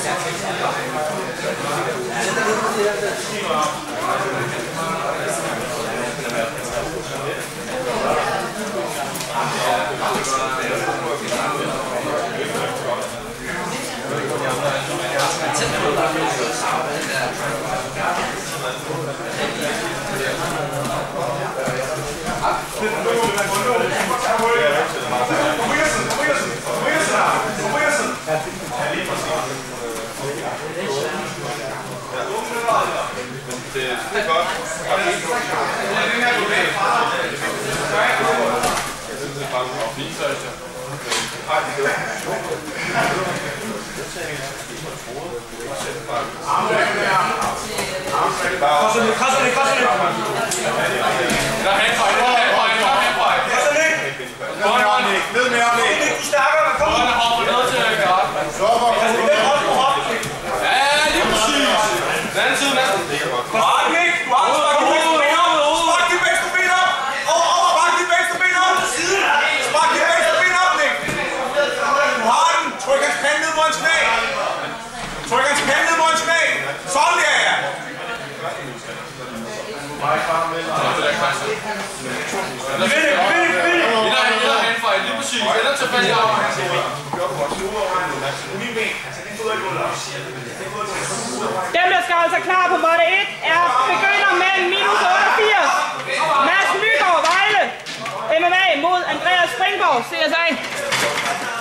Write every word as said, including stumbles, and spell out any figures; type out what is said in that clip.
Det er godt. Den her du ved. Jeg synes, det er bare for fint, så jeg. Ej, det er Koster lidt, koster lidt, koster lidt. Der er handfejl, der er handfejl, der er handfejl. Koster lidt. Ned med ham, Nick. Du er stærkere, hvad kommer? Hånden hopper ned til Gart. Så var det hold på hop. Ja, lige præcis. Den anden side, mand. Kom, Nick. Du har sparket dit venstre ben op. Spark dit venstre ben op. Over, over, spark dit venstre ben op. Spark dit venstre ben op, Nick. Du har den. Tryk hans pande ned mod hans knæ. Tryk hans pande ned mod hans knæ. Sådan der, ja. Lige præcis. Eller til fat i armen. Dem, der skal holde sig klar på måtte et, er begynder med minus otteogfirs. Mads Nygaard, Vejle. M M A mod Andreas Springborg, C S A.